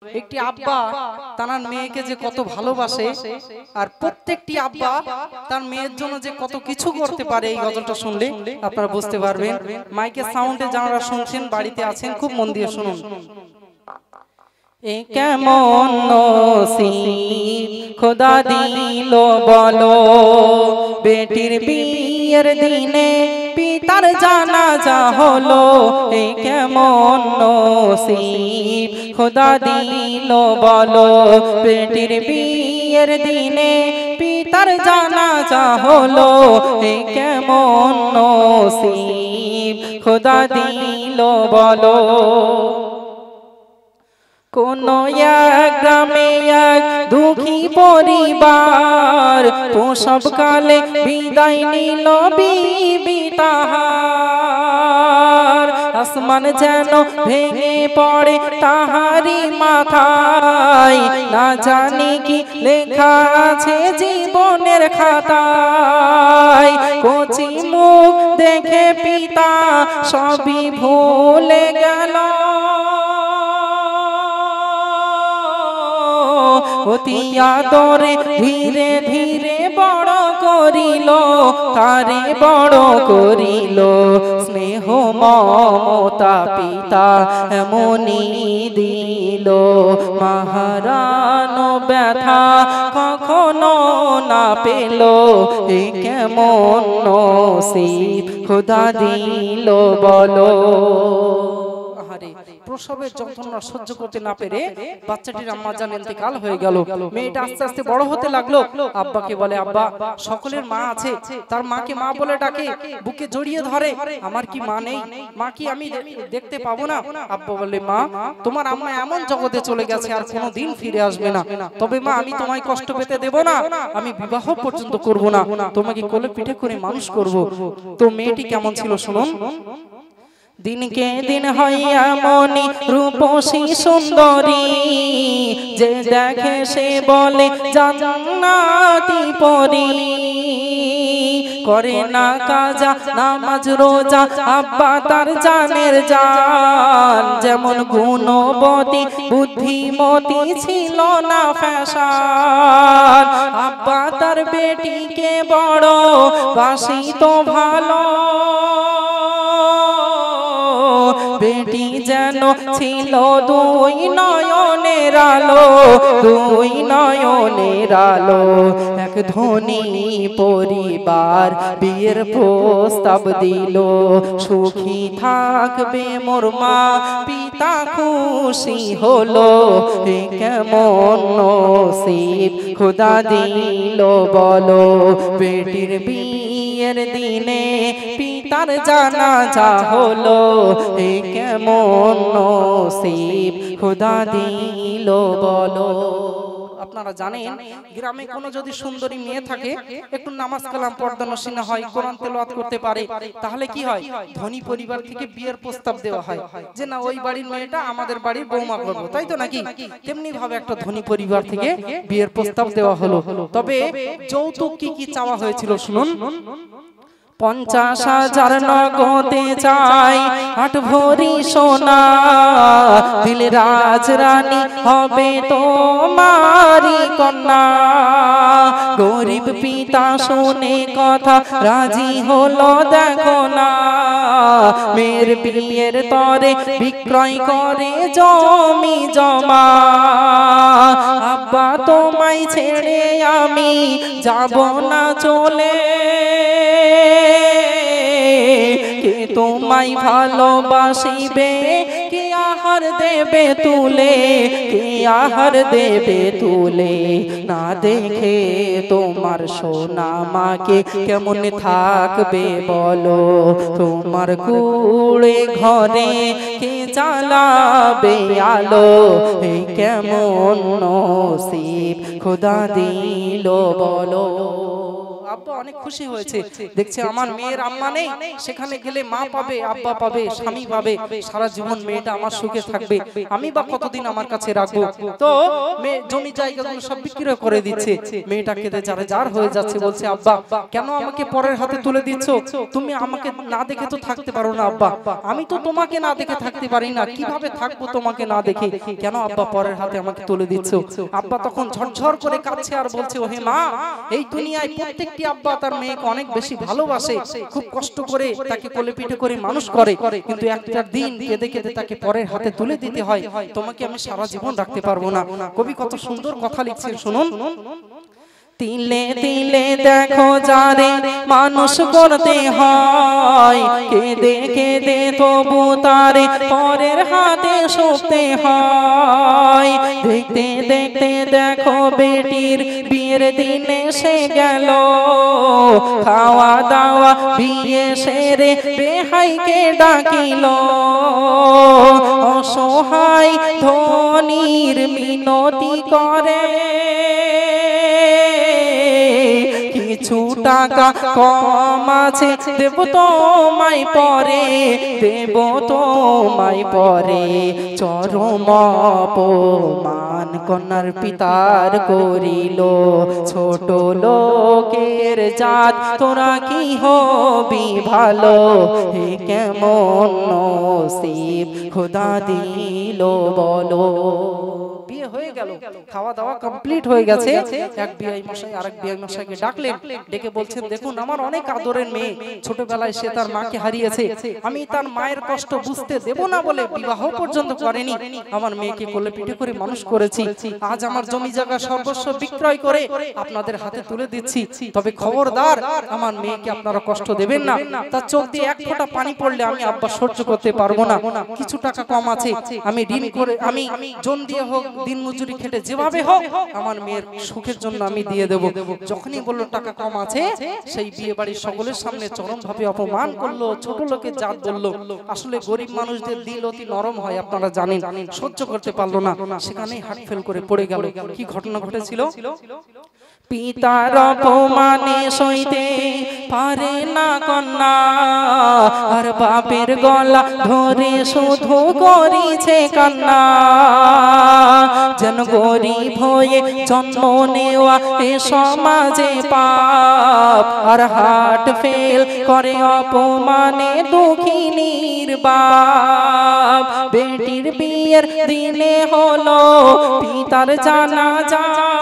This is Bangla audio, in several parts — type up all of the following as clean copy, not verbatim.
একটি আব্বা তার মেয়েকে যে কত ভালোবাসে আর প্রত্যেকটি আব্বা তার মেয়ের জন্য যে কত কিছু করতে পারে এই গজলটা শুনলে আপনারা বুঝতে পারবেন। মাইকের সাউন্ডে যারা শুনছেন বাড়িতে আছেন খুব মন দিয়ে শুনুন। এ কেমন নসিব খোদা দিল বলো, বেটির বিয়ের দিনে পিতার জানাজা হলো। এ কেমন নসিব খোদা দিল বলো, বেটির বিয়ের দিনে পিতার জানাজা হলো। এ কেমন নসিব খোদা দিল বলো। কোন এক গ্রামে এক দুঃখী পরিবার প্রসব কালে বিদায় নিল বিবি তাহার। আসমান যেন ভেঙে পড়ে তাহারি মাথায়, না জানি কি লেখা আছে জীবনের খাতায়। কচি মুখ দেখে পিতা সবই ভুলে গেল, অতি আদরে ধীরে ধীরে বড় করিল, তারে বড় করিল। স্নেহ মমতা পিতা এমনি দিল, মাহারানো ব্যথা কখনো না পেল। এ কেমন নসিব খোদা দিল বলো। প্রসবের যন্ত্রণা সহ্য করতে না পেরে বাচ্চাটির আম্মা জান ইন্তেকাল হয়ে গেল। মেয়েটা আস্তে আস্তে বড় হতে লাগলো। আব্বাকে বলে, আব্বা সকলের মা আছে, তার মাকে মা বলে ডাকে, বুকে জড়িয়ে ধরে। আমার কি মা নেই? মা কি আমি দেখতে পাবো না? আব্বা বলে, মা তোমার আম্মা এমন জগতে চলে গেছে আর কোনোদিন ফিরে আসবে না। তবে মা আমি তোমায় কষ্ট পেতে দেব না, আমি বিবাহ পর্যন্ত করব না, তোমাকে কোলে পিঠে করে মানুষ করব। তো মেয়েটি কেমন ছিল শুনুন। দিনকে দিন হইয়া মনি রূপসী সুন্দরী, যে দেখে সে বলে জান্নাতি পরী। করে না কাজা নামাজ রোজা আব্বা তার জানের জান, যেমন গুণবতী বুদ্ধিমতী ছিল না ফ্যাশন। আব্বা তার বেটিকে বড় বাসিত ভালো, বেটি যেন ছিল দুই নয়নের আলো, দুই নয়নের আলো। এক ধনী পরিবার বিয়ের প্রস্তাব দিল, সুখী থাকবে মোর মা পিতা খুশি হলো। এ কেমন নসিব খোদা দিল বলো, বেটির বিয়ের দিনে পিতার জানাজা হলো। এ কেমন নসিব খোদা দিল বলো। আপনারা জানেন গ্রামে কোনো যদি সুন্দরী মেয়ে থাকে, একটু নামাজ কালাম পর্দা নসিনা হয়, কোরআন তেলাওয়াত করতে পারে, তাহলে কি হয়? ধনী পরিবার থেকে বিয়ের প্রস্তাব দেওয়া হয় যে না ওই বাড়ির মেয়েটা আমাদের বাড়ির বৌমা করব, তাই তো নাকি? তেমনি ভাবে একটা ধনী পরিবার থেকে বিয়ের প্রস্তাব দেওয়া হলো। তবে যৌতুক কি কি চাওয়া হয়েছিল শুনুন। 50,000 নগদে চাই 8 ভরি সোনা, দিল রাজরানী হবে তোমারি কন্যা। গরিব পিতা শুনে কথা রাজি হলো দেখো না, মেয়ের বিয়ের তরে বিক্রয় করে জমি জমা। আব্বা তোমায় ছেড়ে আমি যাব না চলে, কে তোমায় ভালোবাসিবে, কে আহার দেবে তুলে, কে আহার দেবে তুলে। না দেখে তোমার সোনা মাকে কেমন থাকবে বলো, তোমার কুড়ে ঘরে কে জ্বালাবে আলো। এই কেমন নসিব খোদা দিল বলো। আব্বা অনেক খুশি হয়েছে, দেখছে আমার মেয়ের আম্মা নেই, সেখানে গেলে মা পাবে, আব্বা পাবে, স্বামী পাবে, সারা জীবন মেয়েটা আমার সুখে থাকবে, আমি বা কতদিন আমার কাছে রাখবো। তো মেয়ে জমি জায়গাগুলো সব বিক্রি করে দিচ্ছে, মেয়েটা কেঁদে যারে যার হয়ে যাচ্ছে, বলছে আব্বা কেন আমাকে পরের হাতে তুলে দিচ্ছ, তুমি আমাকে না দেখে তো থাকতে পারো না আব্বা, আমি তো তোমাকে না দেখে থাকতে পারি না, কিভাবে থাকবো তোমাকে না দেখে, কেন আব্বা পরের হাতে আমাকে তুলে দিচ্ছ। আব্বা তখন ঝরঝর করে কাঁদছে আর বলছে, ওহে মা, এই দুনিয়ায় প্রত্যেকটি আব্বা তার মেয়েকে অনেক বেশি ভালোবাসে, খুব কষ্ট করে তাকে কোলে পিঠে করে মানুষ করে, কিন্তু একটা দিন কেঁদে কেঁদে তাকে পরের হাতে তুলে দিতে হয়, তোমাকে আমি সারা জীবন রাখতে পারবো না। কবি কত সুন্দর কথা লিখছেন শুনুন। তিলে তিলে দেখো যারে মানুষ করতে হয়, কেঁদে কেঁদে তবু তারে পরের হাতে সঁপতে হয়। দেখতে দেখতে দেখো বেটির বিয়ের দিন এসে গেল, খাওয়া দাওয়া বিয়ে সেরে বেহাইকে ডাকিল, অসহায় ধনীর মিনতি করে, কিছু টাকা কম আছে দেব তোমায় পরে, দেব তোমায় পরে। চরম অপমান কন্যার পিতার করিল, ছোট লোকের জাত তোরা কি হবি ভালো, হে কেমন নসিব খোদা দিল বলো। বিয়ে হয়ে গেল, খাওয়া দাওয়া কমপ্লিট হয়ে গেছে, এক বিআই মশাই আরেক বিআই মশাইকে ডাকলেন, ডেকে বলছেন, দেখুন আমার অনেক আদরের মেয়ে, ছোটবেলায় সে তার মাকে হারিয়েছে, আমি তার মায়ের কষ্ট বুঝতে দেব না বলে বিবাহ পর্যন্ত করেনি, আমার মেয়েকে কোলে পিঠে করে মানুষ করেছি, আজ আমার জমি জায়গা সর্বস্ব বিক্রয় করে আপনাদের হাতে তুলে দিচ্ছি, তবে খবরদার আমার মেয়েকে আপনারা কষ্ট দেবেন না, তার চোখ দিয়ে এক ফোঁটা পানি পড়লে আমি আব্বা সহ্য করতে পারবো না, কিছু টাকা কম আছে, আমি ঋণ করে, আমি জন দিয়ে হোক, দিন মজুরি খেটে যেভাবে হোক আমার মেয়ের সুখের জন্য আমি দিয়ে দেব। যখনই বললো টাকা কম আছে, সেই বিয়ে বাড়ির সকলের সামনে চরম ভাবে অপমান করলো, ছোট লোকের জাত বললো। আসলে গরিব মানুষদের দিল অতি নরম হয়, আপনারা জানেন, সহ্য করতে পারলো না, সেখানেই হার্ট ফেল করে পড়ে গেল। কি ঘটনা ঘটেছিল? পিতার অপমানে সইতে পারে না কন্যা, আর বাপের গলা ধরে শুধু করিছে কান্না, যেন গরিব হয়ে জন্ম নেওয়া এ সমাজে পাপ, আর হার্ট ফেল করে অপমানে দুঃখিনীর বাপ। বেটির বিয়ের দিনে হলো পিতার জানাজা,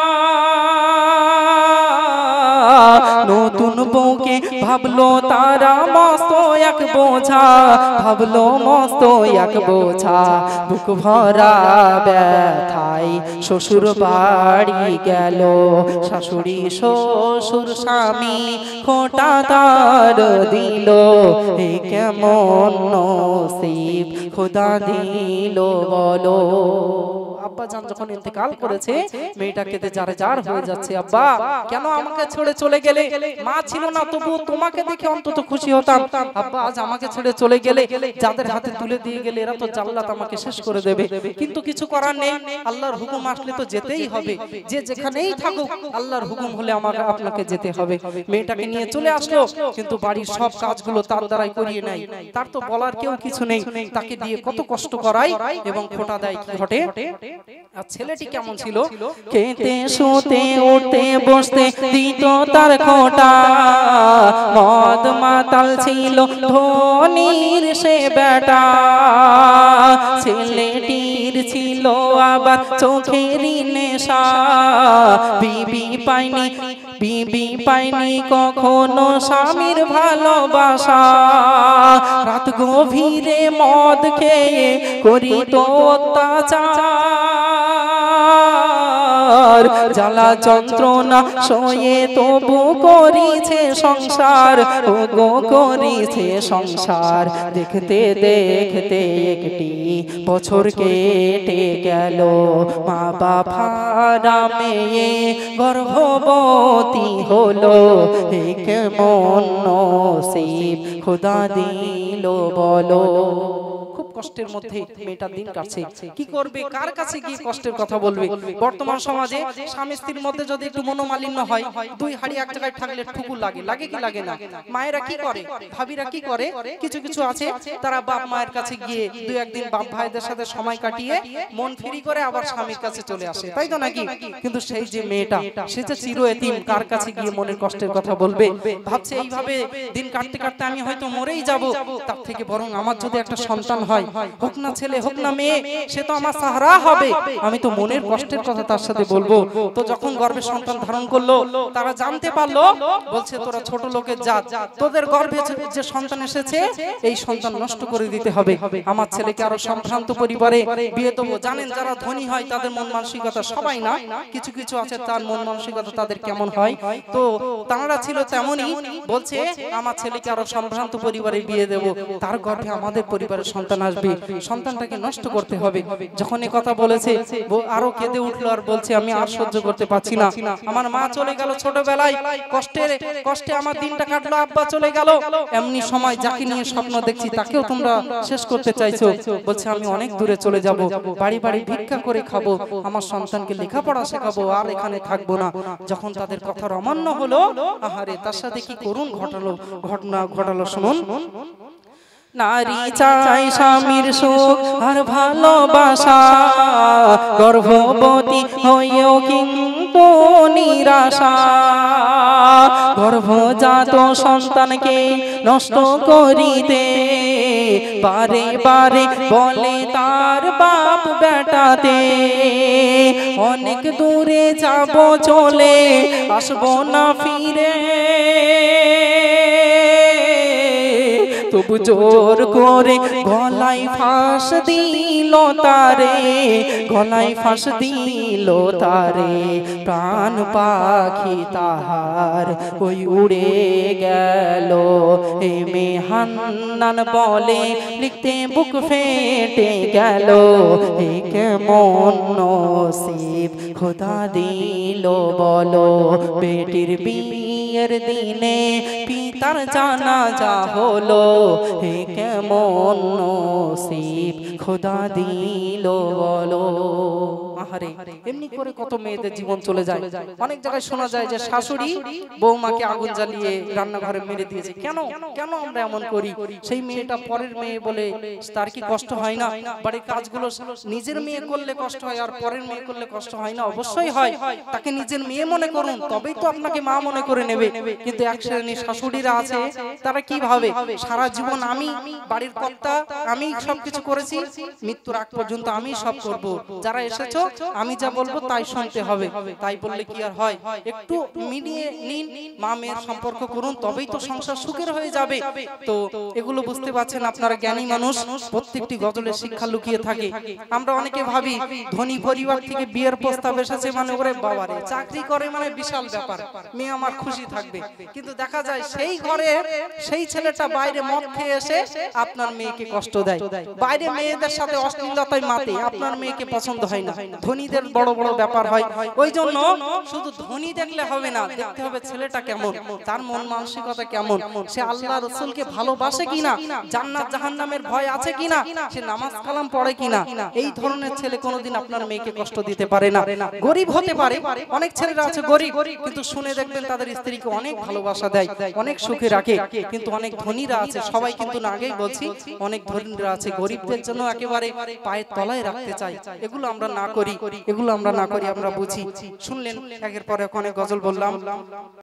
নতুন বউকে ভাবলো তারা মস্ত এক বোঝা, ভাবলো মস্ত এক বোঝা, বুক ভরা ব্যথায় শ্বশুর বাড়ি গেল, শাশুড়ি শ্বশুর স্বামী খোঁটা তার দিল, হে কেমন নসিব খোদা দিল বলো। আব্বা জান যখন ইন্তেকাল করেছে, মেয়েটা কেঁদে যারে যার হয়ে যাচ্ছে, আব্বা কেন আমাকে ছেড়ে চলে গেলে, মা ছিল না তবু তোমাকে দেখে অন্তত খুশি হতাম, আব্বা আজ আমাকে ছেড়ে চলে গেলে, যাদের হাতে তুলে দিয়ে গেলে এরা তো জাল্লাত আমাকে শেষ করে দেবে, কিন্তু কিছু করার নেই, আল্লাহর হুকুম আসলে তো যেতেই হবে, যে যেখানেই থাকুক আল্লাহর হুকুম হলে আমাকে আপনাকে যেতে হবে। মেয়েটাকে নিয়ে চলে আসলো, কিন্তু বাড়ির সব কাজগুলো তার দ্বারাই করিয়ে নেয়, তার তো বলার কেউ কিছু নেই, তাকে দিয়ে কত কষ্ট করায় এবং খোটা দেয়। কি ঘটে? আর ছেলেটি কেমন ছিল? খেতে শুতে উঠতে বসতে দিত তার খোটা, মদ মাতাল ছিল ধনির সে বেটা, ছেলেটির ছিল আবার চোখেরই নেশা, বিবি পাইনি বিবি পাইনি কখনো স্বামীর ভালোবাসা, রাত গভীরে মদ খেয়ে করিত অত্যাচার, জ্বালা যন্ত্রণা সয়ে তবু করিছে সংসার, ও গো করিছে সংসার। দেখতে দেখতে একটি বছর কেটে গেল, মা বাবা মেয়ে গর্ভবতী হলো, হে কেমন নসিব খোদা দিল বলো। খুব কষ্টের মধ্যে মেয়েটা দিন কাটছে, কি করবে, কার কাছে গিয়ে কষ্টের কথা বলবে? বর্তমান সমাজে স্বামী স্ত্রীর মধ্যে যদি একটু মনোমালিন্য হয়, দুই হাড়ি এক জায়গায় থাকলে ঠুকুর লাগে, লাগে কি লাগে না? মায়েরা কি করে, ভাবিরা কি করে, কিছু কিছু আছে তারা বাপ মায়ের কাছে গিয়ে দুই একদিন বাপ ভাইদের সাথে সময় কাটিয়ে মন ফ্রি করে আবার স্বামীর কাছে চলে আসে, তাই তো নাকি? কিন্তু সেই যে মেয়েটা, সে যে চির এতিম, কার কাছে গিয়ে মনের কষ্টের কথা বলবে? ভাবছে এইভাবে দিন কাটতে কাটতে আমি হয়তো মরেই যাব, তার থেকে বরং আমার যদি একটা সন্তান হয়, হোক না ছেলে হোক না মেয়ে, সে তো আমার সাহারা হবে, আমি তো মনের কষ্টের কথা তার সাথে বলবো। তো যখন গর্ভে সন্তান ধারণ করলো, তারা জানতে পারলো, বলছে তোরা ছোট লোকের জাত, তোদের গর্ভে যে সন্তান এসেছে এই সন্তান নষ্ট করে দিতে হবে, আমার ছেলেকে আরো সম্ভ্রান্ত পরিবারে বিয়ে দেবো। জানেন যারা ধনী হয় তাদের মন মানসিকতা, সবাই না, কিছু কিছু আছে তার মন মানসিকতা তাদের কেমন হয়, তো তারা ছিল তেমনই। বলছে আমার ছেলেকে আরো সম্ভ্রান্ত পরিবারে বিয়ে দেবো, তার গর্ভে আমাদের পরিবারের সন্তান আসবে, সন্তানটাকে নষ্ট করতে হবে। যখন এই কথা বলেছে আরো কেঁদে উঠলো আর বলছে আমি আর সহ্য করতে পারছি না, আমার মা চলে গেল ছোটবেলায়, কষ্টে আমার দিনটা কাটলো, আব্বা চলে গেল, এমনি সময় যাকে নিয়ে স্বপ্ন দেখছি তাকেও তোমরা শেষ করতে চাইছো। বলছে আমি অনেক দূরে চলে যাব, বাড়ি বাড়ি ভিক্ষা করে খাবো, আমার সন্তানকে লেখাপড়া শেখাবো, আর এখানে থাকবো না। যখন তাদের কথা অমান্য হলো, আহারে তার সাথে কি করুণ ঘটনা ঘটালো শুনুন। নারী চাই স্বামীর সুখ আর ভালোবাসা, গর্ভবতী হয়েও কিন্তু নিরাশা, গর্ভজাত সন্তানকে নষ্ট করিতে বারে বারে বলে তার বাপ বেটাতে, অনেক দূরে যাব চলে আসবো না ফিরে, তবু জোর করে গলায় ফাঁস দিল তারে, গলায় ফাঁস দিল তারে, প্রাণ পাখি তাহার ওই উড়ে গেল। এমে হান্নান বলে লিখতে বুক ফেটে গেল, এ কেমন নসিব খোদা দিল বলো, বেটির বিয়ের দিনে পিতার জানাজা হলো, হে কেমন নসিব খোদা দিল বলো। আহারে এমনি করে কত মেয়েদের জীবন চলে যায়। অনেক জায়গায় শোনা যায় যে শাশুড়ি বৌমাকে আগুন জ্বালিয়ে রান্নাঘরে মেরে দিয়েছে। কেন কেন আমরা এমন করি? সেই মেয়েটা পরের মেয়ে বলে তার কি কষ্ট হয় না? বাড়ির কাজগুলো নিজের মেয়ে করলে কষ্ট হয় আর পরের মেয়ে করলে কষ্ট হয় না? অবশ্যই হয়। তাকে নিজের মেয়ে মনে করুন, তবেই তো আপনাকে মা মনে করে নেবে। কিন্তু এক শ্রেণীর শাশুড়িরা আছে, তারা কি ভাবে সারা জীবন আমি বাড়ির কর্তা, আমি সবকিছু করেছি, মৃত্যুর আগ পর্যন্ত আমি সব করব, যারা এসেছো আমি যা বলবো তাই শুনতে হবে। তাই বললে কি আর হয়? একটু মিলিয়ে নিন, মা মেয়ের সম্পর্ক করুন, তবেই তো সংসার সুখের হয়ে যাবে। তো এগুলো বুঝতে পারছেন আপনারা জ্ঞানী মানুষ, প্রত্যেকটি গজলের শিক্ষা লুকিয়ে থাকে। আমরা অনেকে ভাবি ধনী পরিবার থেকে বিয়ের প্রস্তাব এসেছে মানে ওরে বাবারে চাকরি করে মানে বিশাল ব্যাপার, মেয়ে আমার খুশি থাকবে। কিন্তু দেখা যায় সেই ঘরে সেই ছেলেটা বাইরে মদ খেয়ে এসে আপনার মেয়েকে কষ্ট দেয়, বাইরে মেয়েদের সাথে অশ্লীলতায় মাতে, আপনার মেয়েকে পছন্দ হয় না। ধনীদের বড় বড় ব্যাপার হয়। ওই জন্য শুধু ধনী দেখলে হবে না, দেখতে হবে ছেলেটা কেমন, তার মন মানসিকতা কেমন, সে আল্লাহ রাসূলকে ভালোবাসে কিনা, জান্নাত জাহান্নামের ভয় আছে কিনা, সে নামাজ কালাম পড়ে কিনা। এই ধরনের ছেলে কোনোদিন আপনার মেয়েকে কষ্ট দিতে পারে না। গরিব হতে পারে, অনেক ছেলেরা আছে গরিব, কিন্তু শুনে দেখবেন তাদের স্ত্রীকে অনেক ভালোবাসা দেয়, অনেক সুখে রাখে। কিন্তু অনেক ধনীরা আছে, সবাই কিন্তু না, আগেই বলছি, অনেক ধনীরা আছে গরিবদের জন্য একেবারে পায়ের তলায় রাখতে চায়। এগুলো আমরা না করি, এগুলো আমরা না করি, আমরা বুঝি। শুনলেন একের পর এক অনেক গজল বললাম।